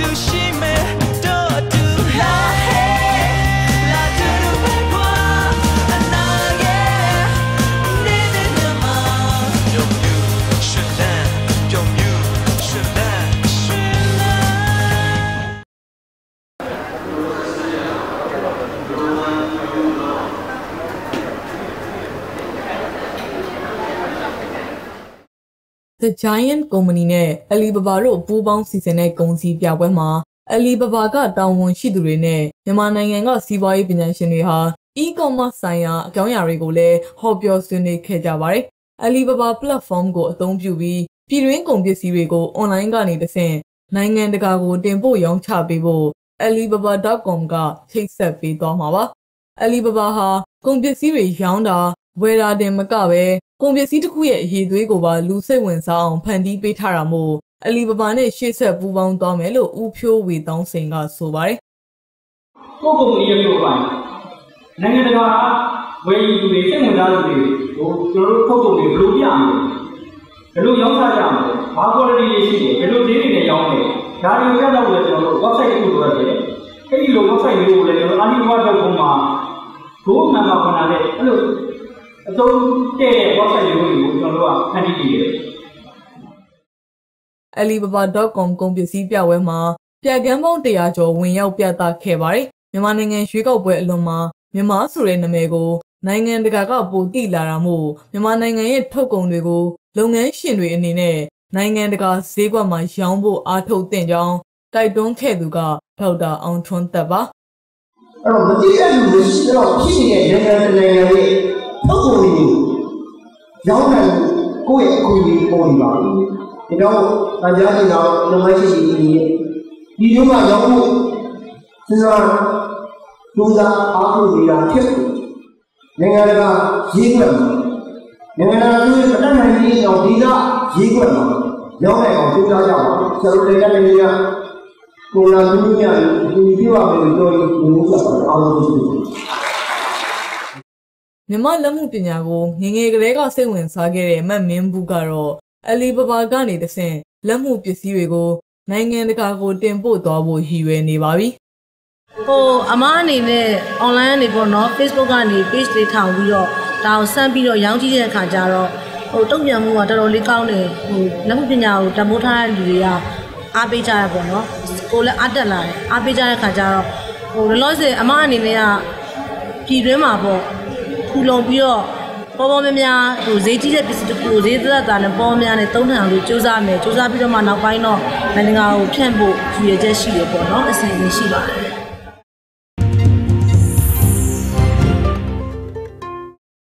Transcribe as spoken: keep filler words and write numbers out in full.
The Giant Company နဲ့ Alibaba တို့ပူးပေါင်းစီစဉ်တဲ့ကုန်စည်ပြပွဲမှာ Alibaba ကတာဝန်ရှိသူတွေနဲ့မြန်မာနိုင်ငံကစီးပွားရေးပညာရှင်တွေဟာ e-commerce ဆိုင်ရာအကြောင်းအရာတွေကိုလည်းဟောပြောဆွေးနွေးခဲ့ကြပါတယ်။ Alibaba platform ကိုအသုံးပြုပြီးပြည်တွင်းကုန်ပစ္စည်းတွေကို online ကနေတဆင့်နိုင်ငံတကာကိုတင်ပို့ရောင်းချပေးဖို့ alibaba dot com ကချိတ်ဆက်ပေးသွားမှာပါ။ Alibaba ဟာကုန်ပစ္စည်းတွေရောင်းတာဝယ်တာတင်မကပဲကုန်ပစ္စည်းတစ်ခုရဲ့အရေးသွေးကိုပါလူစိတ်ဝင်စားအောင်ဖန်တီးပေးထားတာမို့ Alibaba နဲ့ရှေ့ဆက်ပူးပေါင်းသွားမယ်လို့ဦးဖြိုးဝေတောင်းစိန်ကဆိုပါတယ်။ကိုကုန်ကြီးရဲ့ပြောပိုင်းနိုင်ငံတကာဝယ်ယူသူတွေစိတ်ဝင်စားသူတွေကိုကျွန်တော်တို့ထုတ်ကုန်တွေဘယ်လိုပြရမလဲ။ဘယ်လိုရောင်းချကြမလဲ။ဘာ quality တွေရှိတယ်ဘယ်လိုဈေးတွေနဲ့ရောင်းလဲ။ဒါတွေကိုပြတော့လည်းကျွန်တော်တို့ website တစ်ခုလိုရတယ်။အဲ့ဒီလို website မျိုးကိုလည်းကျွန်တော် alibaba dot com မှာ go number ခဏနဲ့အဲ့လိုအသုံးတဲ့ website တွေကိုကျွန်တော်တို့ကဖန်တီးနေတယ်။ alibaba dot com ကုန်ပစ္စည်းပြပွဲမှာပြကန်းပေါင်းတရာကျော်ဝင်ရောက်ပြသခဲ့ပါတယ်။မြန်မာနိုင်ငံရွေးကောက်ပွဲအလွန်မှာမြန်မာဆိုတဲ့နာမည်ကိုနိုင်ငံတကာကပိုသိလာတာမို့မြန်မာနိုင်ငံရဲ့ထုတ်ကုန်တွေကိုလုပ်ငန်းရှင်တွေအနေနဲ့နိုင်ငံတကာဈေးကွက်မှာရောင်းဖို့အားထုတ်တင်ကြောင်းတိုက်တွန်းခဲ့သူကဒေါက်တာအောင်ထွန်းသက်ပါ။အဲ့တော့မတိတဲ့လူတွေရှိတော့ဖြစ်နေတဲ့နိုင်ငံတနိုင်ငံရဲ့ထုတ်ကုန်တွေကိုရောင်းနိုင်ကိုယ့်ရဲ့အခွင့်အရေးပေါ်နေပါဘူး။ဒါတော့တရားကျင်တော့လုပ်ငန်းရှင်တွေရဲ့ဒီလိုမှရောင်းဖို့စဉ်းစားကြိုးစားအားထုတ်နေတာဖြစ်နိုင်ငံတကာရေးခွက်မှာနိုင်ငံတကာပြည်ပထမရေးအောင်ဒီကရေးခွက်မှာရောင်းနိုင်အောင်ကြိုးစားကြပါဆရာတို့တွေကလည်းကိုလာလူမျိုးများဒီပြောရမယ်လို့ပြောရင်ဘုရားကအားလုံးသိတယ်မြန်မာလက်မှုပညာကိုငငယ်ကလေးကစိတ်ဝင်စားခဲ့တဲ့မတ်မင်းဘူးကတော့ Alibaba ကနေတဆင့်လက်မှုပစ္စည်းတွေကိုနိုင်ငံတကာကိုတင်ပို့သွားဖို့ရည်ရွယ်နေပါပြီ။ဟိုအမအနေနဲ့ online ကနေပေါ့နော် Facebook ကနေ page လေးထောင်ပြီးတော့ဒါကိုစမ်းပြီးတော့ရောင်းကြည့်တဲ့အခါကျတော့ဟိုတုံ့ပြန်မှုကတော်တော်လေးကောင်းတယ်ဟိုလက်မှုပညာကိုတမိုးထားတဲ့လူတွေကအားပေးကြရပေါ့နော်ကိုလည်းအားတက်လာတယ်အားပေးကြတဲ့အခါကျတော့ဟိုလောလောဆယ်အမအနေနဲ့ကပြည်တွင်းမှာပေါ့ထူလုံပြီးတော့ပေါ်ပေါ်များများဟိုဈေးကြီးတဲ့ပစ္စည်းတစ်ခုဈေးသက်သာနဲ့ပေါ်များနဲ့သုံးထံလို့စူးစမ်းမယ်စူးစမ်းပြီးတော့မှနောက်ပိုင်းတော့နိုင်ငံတကာကိုဖြန့်ဖို့ရည်ရွယ်ချက်ရှိတယ်ပေါ့နော်အစီအစဉ်ရှိပါတယ်